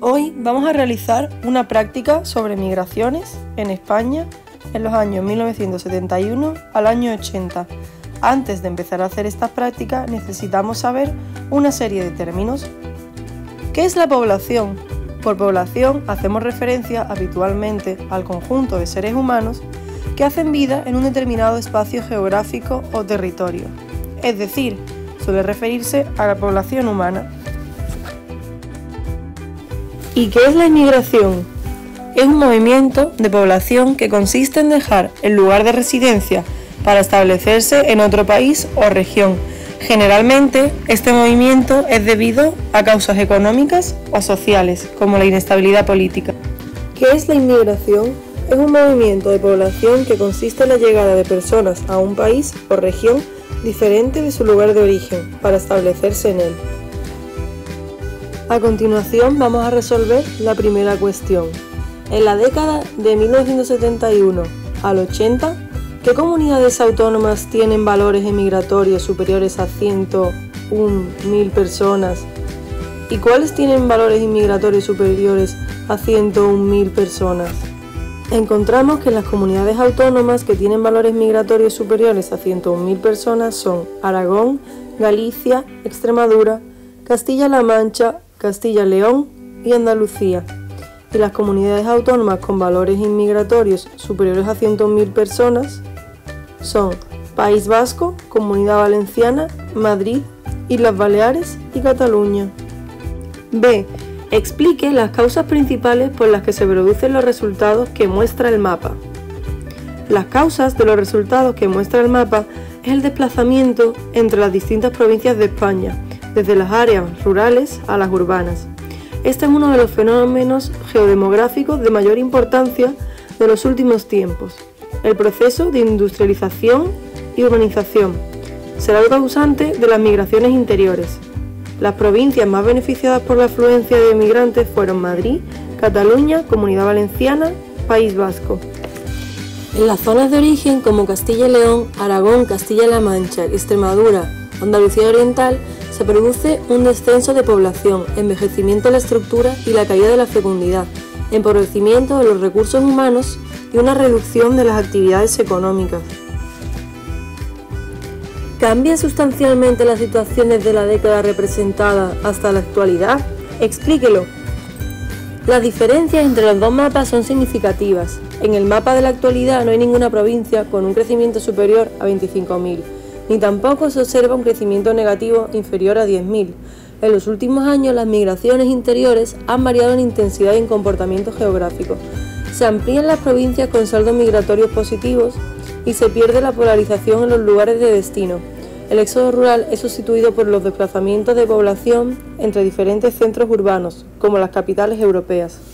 Hoy vamos a realizar una práctica sobre migraciones en España en los años 1971 al año 80. Antes de empezar a hacer estas prácticas necesitamos saber una serie de términos. ¿Qué es la población? Por población hacemos referencia habitualmente al conjunto de seres humanos que hacen vida en un determinado espacio geográfico o territorio. Es decir, suele referirse a la población humana. ¿Y qué es la inmigración? Es un movimiento de población que consiste en dejar el lugar de residencia para establecerse en otro país o región. Generalmente, este movimiento es debido a causas económicas o sociales, como la inestabilidad política. ¿Qué es la inmigración? Es un movimiento de población que consiste en la llegada de personas a un país o región diferente de su lugar de origen para establecerse en él. A continuación vamos a resolver la primera cuestión. En la década de 1971 al 80, ¿qué comunidades autónomas tienen valores emigratorios superiores a 101.000 personas? ¿Y cuáles tienen valores inmigratorios superiores a 101.000 personas? Encontramos que las comunidades autónomas que tienen valores migratorios superiores a 101.000 personas son Aragón, Galicia, Extremadura, Castilla-La Mancha, Castilla-León y Andalucía. Y las comunidades autónomas con valores inmigratorios superiores a 101.000 personas son País Vasco, Comunidad Valenciana, Madrid, Islas Baleares y Cataluña. B. Explique las causas principales por las que se producen los resultados que muestra el mapa. Las causas de los resultados que muestra el mapa es el desplazamiento entre las distintas provincias de España, desde las áreas rurales a las urbanas. Este es uno de los fenómenos geodemográficos de mayor importancia de los últimos tiempos. El proceso de industrialización y urbanización será el causante de las migraciones interiores. Las provincias más beneficiadas por la afluencia de migrantes fueron Madrid, Cataluña, Comunidad Valenciana, País Vasco. En las zonas de origen como Castilla y León, Aragón, Castilla-La Mancha, Extremadura, Andalucía Oriental, se produce un descenso de población, envejecimiento de la estructura y la caída de la fecundidad, empobrecimiento de los recursos humanos y una reducción de las actividades económicas. ¿Cambia sustancialmente la situación desde la década representada hasta la actualidad? Explíquelo. Las diferencias entre los dos mapas son significativas. En el mapa de la actualidad no hay ninguna provincia con un crecimiento superior a 25.000. Ni tampoco se observa un crecimiento negativo inferior a 10.000. En los últimos años las migraciones interiores han variado en intensidad y en comportamiento geográfico. Se amplían las provincias con saldos migratorios positivos y se pierde la polarización en los lugares de destino. El éxodo rural es sustituido por los desplazamientos de población entre diferentes centros urbanos, como las capitales europeas.